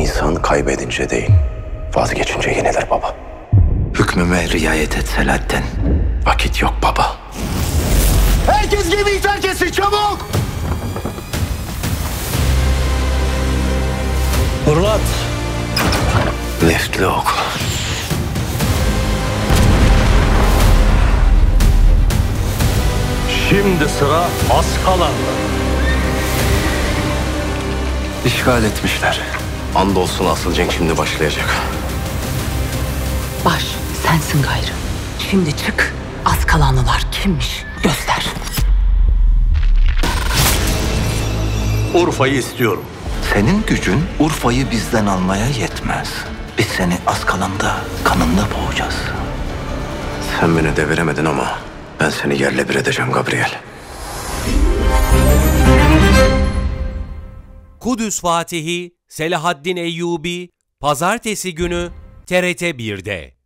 İnsan kaybedince değil, vazgeçince yenilir baba. Hükmüme riayet et Selahattin. Vakit yok baba. Herkes gemiyi terk etsin, çabuk! Fırlat. Leftli ok. Şimdi sıra Askalan'da. İşgal etmişler. Andolsun asıl cenk şimdi başlayacak. Baş, sensin gayrı. Şimdi çık, Askalanlılar kimmiş göster. Urfa'yı istiyorum. Senin gücün Urfa'yı bizden almaya yetmez. Biz seni Askalan'da kanında boğacağız. Sen beni deviremedin ama ben seni yerle bir edeceğim Gabriel. Kudüs Fatihi Selahaddin Eyyubi Pazartesi günü TRT 1'de.